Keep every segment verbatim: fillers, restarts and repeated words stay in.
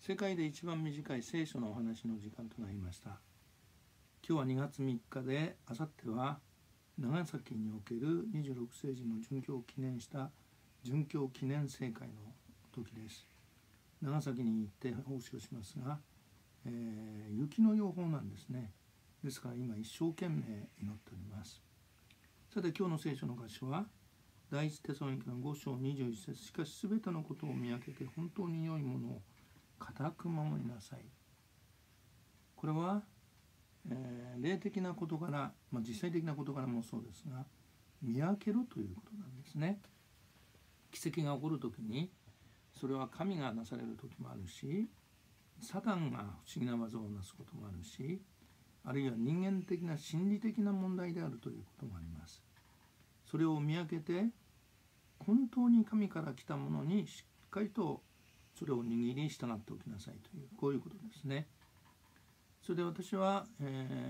世界で一番短い聖書のお話の時間となりました。今日はにがつみっかで、あさっては長崎におけるにじゅうろく世紀の殉教を記念した殉教記念聖会の時です。長崎に行って奉仕をしますが、えー、雪の予報なんですね。ですから今一生懸命祈っております。さて今日の聖書の箇所は第一テサロニケのご章にじゅういち節。しかしすべてのことを見分けて本当に良いものを固く守りなさい。これは、えー、霊的な事柄、まあ、実際的な事柄もそうですが、見分けろということなんですね。奇跡が起こるときにそれは神がなされる時もあるし、サタンが不思議な技をなすこともあるし、あるいは人間的な心理的な問題であるということもあります。それを見分けて本当に神から来たものにしっかりとそれを握り従っておきなさいという、こういうことですね。それで私は、え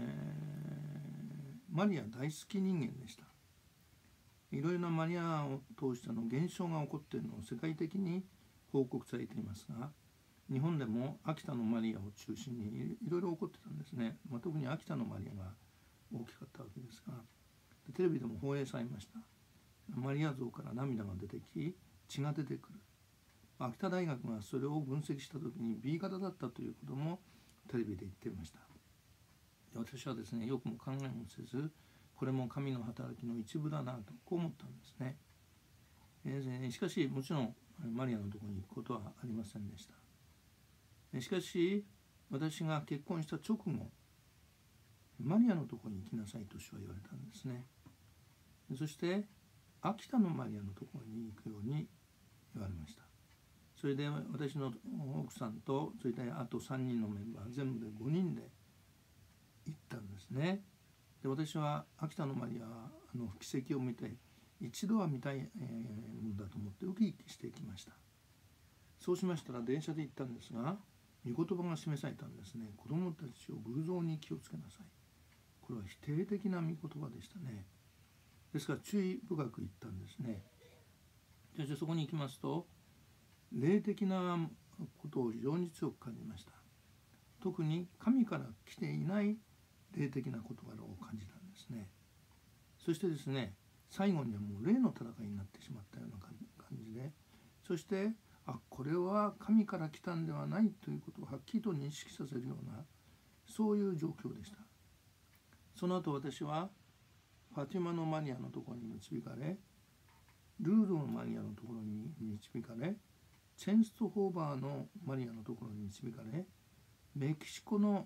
ー、マリア大好き人間でした。いろいろなマリアを通しての現象が起こっているのを世界的に報告されていますが、日本でも秋田のマリアを中心にいろいろ起こってたんですね。まあ、特に秋田のマリアが大きかったわけですが、テレビでも放映されました。マリア像から涙が出てき、血が出てくる。秋田大学がそれを分析したときに ビー 型だったということもテレビで言っていました。私はですね、よくも考えもせず、これも神の働きの一部だなとこう思ったんですね。えー、しかしもちろんマリアのところに行くことはありませんでした。しかし私が結婚した直後、マリアのところに行きなさいと主は言われたんですね。そして秋田のマリアのところに行くように言われました。それで私の奥さんとそれからあとさんにんのメンバー全部でごにんで行ったんですね。で私は秋田のマリアの奇跡を見て一度は見たいものだと思ってウキウキしていきました。そうしましたら電車で行ったんですが、御言葉が示されたんですね。子どもたちを偶像に気をつけなさい。これは否定的な御言葉でしたね。ですから注意深く言ったんですね。そしてそこに行きますと、霊的なことを非常に強く感じました。特に神から来ていない霊的な事柄を感じたんですね。そしてですね、最後にはもう霊の戦いになってしまったような感じで、そしてあこれは神から来たんではないということをはっきりと認識させるような、そういう状況でした。その後私はファティマのマリアのところに導かれ、ルールのマリアのところに導かれ、チェンストホーバーのマリアのところに導かれ、メキシコの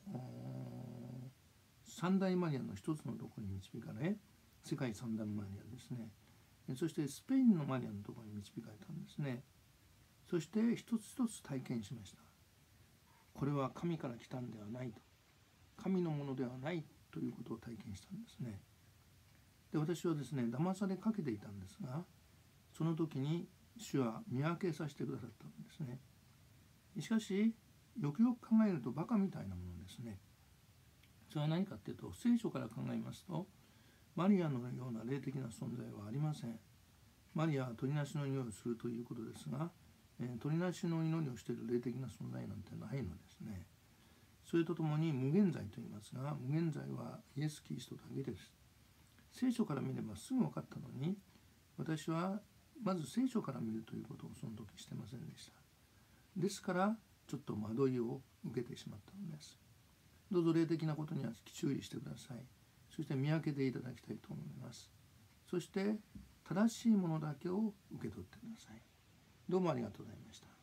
三大マリアの一つのところに導かれ、世界三大マリアですね。そしてスペインのマリアのところに導かれたんですね。そして一つ一つ体験しました。これは神から来たんではないと、神のものではないということを体験したんですね。で私はですね、騙されかけていたんですが、その時に主は見分けさせてくださったんですね。しかしよくよく考えるとバカみたいなものですね。それは何かというと、聖書から考えますとマリアのような霊的な存在はありません。マリアは鳥なしの匂いをするということですが、えー、鳥なしの祈りをしている霊的な存在なんてないのですね。それとともに無限罪と言いますが、無限罪はイエス・キリストだけです。聖書から見ればすぐ分かったのに、私はまず聖書から見るということをその時してませんでした。ですからちょっと惑いを受けてしまったのです。どうぞ霊的なことには注意してください。そして見分けていただきたいと思います。そして正しいものだけを受け取ってください。どうもありがとうございました。